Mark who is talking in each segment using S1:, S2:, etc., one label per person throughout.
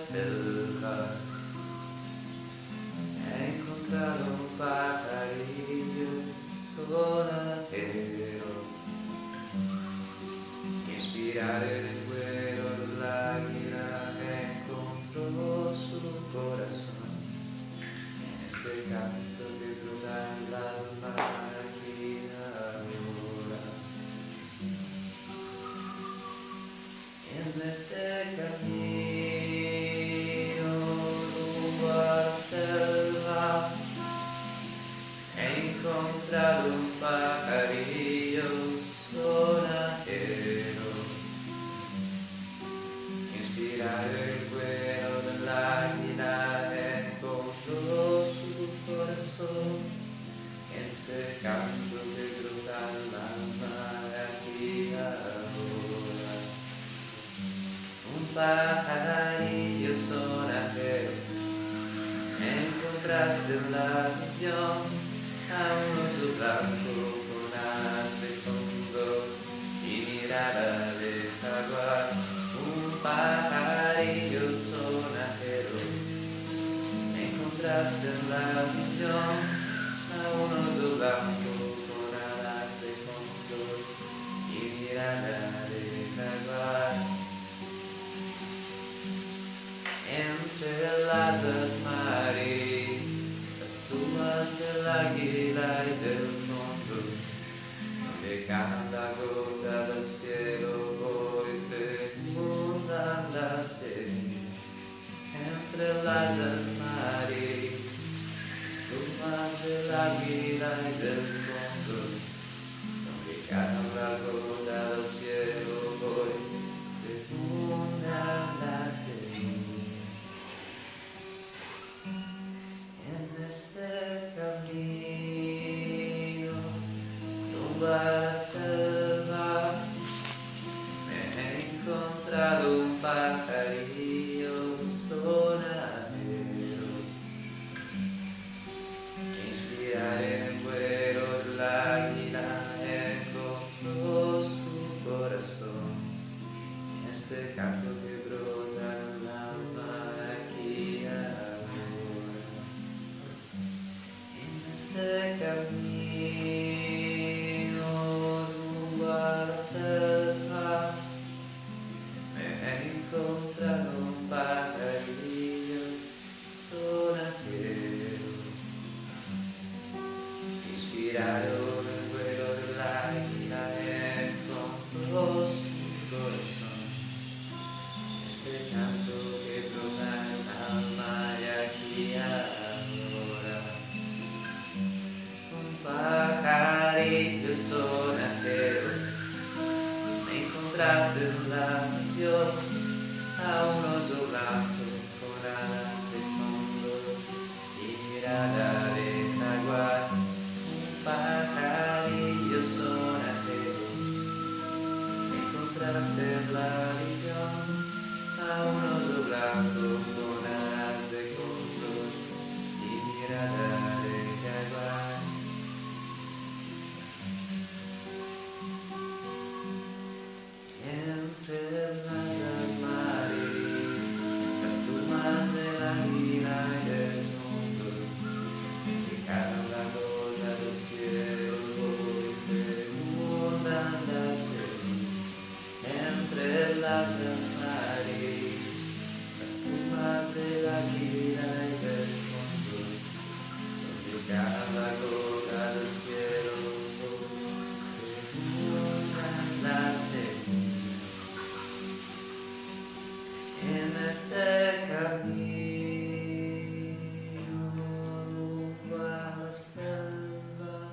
S1: selva. He encontrado un pajarillo sonajero, inspirado en el vuelo del águila, encontró su corazón en este canto que brota en el alma aquí ahora. En este camino rumbo a la selva he encontrado un pajarillo sonajero, inspirado en el vuelo del águila, encontró su corazón, este canto que brota el alma aquí ahora. Un pajarillo sonajero, encontraste en la visión a un oso blanco con alas de cóndor y mirada de jaguar. Un pajarillo sonajero, encontraste en la visión a un oso blanco con alas de cóndor y mirada de jaguar. Entre las asas marinas, las plumas del águila y del cóndor, donde caen la gota del cielo, voy fecundando la semilla. Entre las asas marinas, las plumas del águila y del cóndor, donde caen la gota del cielo, voy fecundando la semilla. En este camino rumbo a la selva me he encontrado un pajarillo sonajero, inspirado en el vuelo del águila, encontró su corazón, este canto que brota en el alma aquí ahora. Este camino rumbo a la selva me he encontrado un pajarillo sonajero, inspirado en el vuelo del águila, encontró su corazón, este canto que brota en el alma y aquí ahora. Un pajarillo sonajero, me encontraste en la visión a un oso blanco con alas de cóndor y mirada de jaguar. Un pajarillo sonajero, me encontraste en la visión a un oso blanco con alas de cóndor y mirada de jaguar. Entre las asas marinas, las plumas del águila y del cóndor, que caen la gota del cielo, voy fecundando la semilla. Entre las asas marinas, las plumas del águila y del cóndor, donde cae la gota del cielo, voy fecundando la semilla. En este camino rumbo a la selva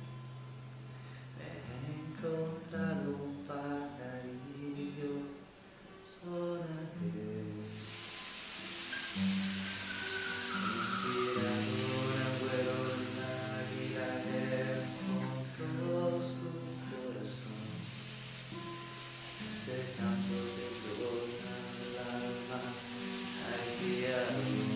S1: me he encontrado un pajarillo sonajero, inspirado en el vuelo del águila, encontró su corazón, este canto que brota en el alma aquí ahora.